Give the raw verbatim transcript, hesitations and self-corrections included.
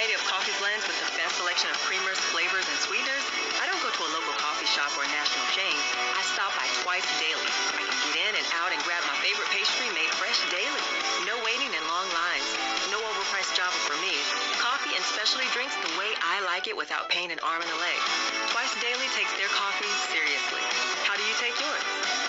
variety of coffee blends with the best selection of creamers, flavors, and sweeteners, I don't go to a local coffee shop or a national chain. I stop by Twice Daily. I can get in and out and grab my favorite pastry made fresh daily. No waiting in long lines. No overpriced Java for me. Coffee and specialty drinks the way I like it without pain and arm and a leg. Twice Daily takes their coffee seriously. How do you take yours?